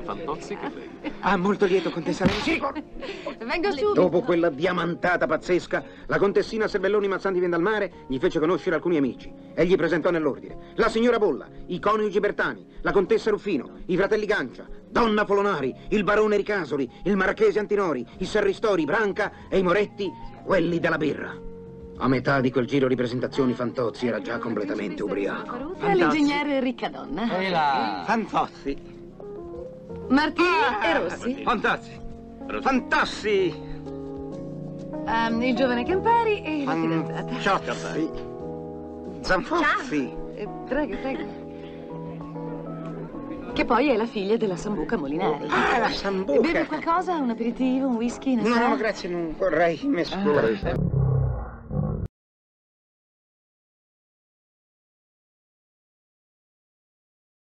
Fantozzi che lei. Ah, molto lieto, contessa Renzi. Vengo subito. Dopo quella diamantata pazzesca, la contessina Serbelloni Mazzanti Vendalmare gli fece conoscere alcuni amici e gli presentò nell'ordine la signora Bolla, i coniugi Bertani, la contessa Ruffino, i fratelli Gancia, Donna Polonari, il barone Ricasoli, il marchese Antinori, i Serristori, Branca e i Moretti, quelli della birra. A metà di quel giro di presentazioni Fantozzi era già completamente ubriaco. E l'ingegnere Riccadonna. E là. Fantozzi. Martini e Rossi. Fantozzi. Fantozzi. Il giovane Campari e la fidanzata. Ciocci. Zanfozzi. Prego, prego. Che poi è la figlia della Sambuca Molinari. Ah, la Sambuca. Beve qualcosa? Un aperitivo, un whisky, una No, grazie, non vorrei mescolare.